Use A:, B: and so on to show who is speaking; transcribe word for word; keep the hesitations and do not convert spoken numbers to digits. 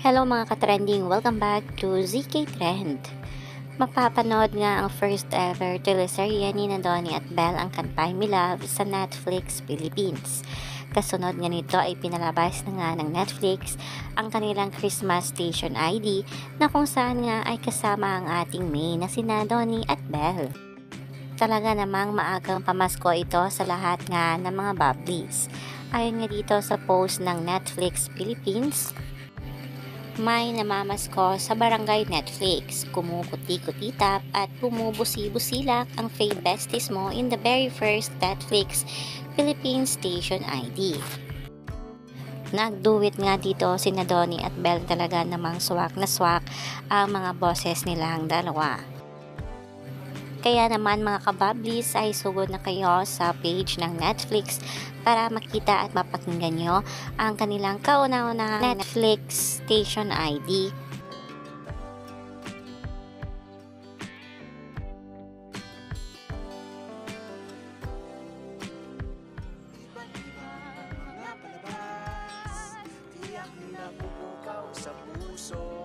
A: Hello mga ka-trending! Welcome back to Z K Trend. Mapapanood nga ang first ever teleserye ni na Donnie at Belle ang Kanpay Me Love sa Netflix Philippines. Kasunod nga nito ay pinalabas na nga ng Netflix ang kanilang Christmas Station I D na kung saan nga ay kasama ang ating main na sina Donnie at Belle. Talaga namang maagang pamasko ito sa lahat nga ng mga bubblies. Ayon nga dito sa post ng Netflix Philippines, may namamasko sa barangay Netflix, kumukuti-kutitap at bumubusi-busilak ang fave besties mo in the very first Netflix Philippines Station I D. Nagduwit nga dito si Donnie at Belle, talaga namang swak na swak ang mga boses nilang dalawa. Kaya naman mga kabablis ay sugod na kayo sa page ng Netflix para makita at mapakinggan nyo ang kanilang kauna-unahang Netflix Station I D.
B: Mga palabas, tiyak na pupukaw sa puso.